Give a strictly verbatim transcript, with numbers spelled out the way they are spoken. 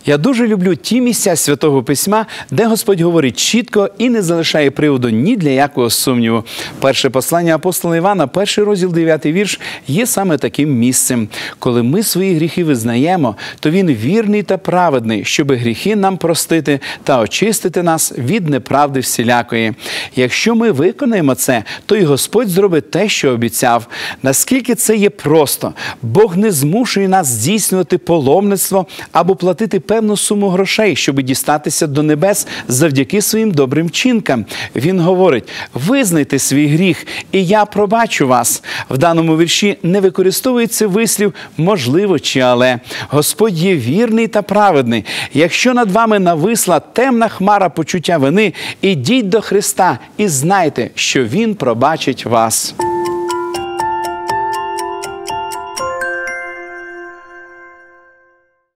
Я дуже люблю ті місця Святого Письма, де Господь говорить чітко і не залишає приводу ні для якого сумніву. Перше послання апостола Івана, перший розділ, дев'ятий вірш, є саме таким місцем. Коли ми свої гріхи визнаємо, то Він вірний та праведний, щоби гріхи нам простити та очистити нас від неправди всілякої. Якщо ми виконаємо це, то і Господь зробить те, що обіцяв. Наскільки це є просто. Бог не змушує нас здійснювати паломництво або платити певну суму грошей, щоб дістатися до небес завдяки своїм добрим вчинкам. Він говорить: визнайте свій гріх, і я пробачу вас. В даному вірші не використовується вислів «можливо» чи «але». Господь є вірний та праведний. Якщо над вами нависла темна хмара почуття вини, ідіть до Христа і знайте, що Він пробачить вас.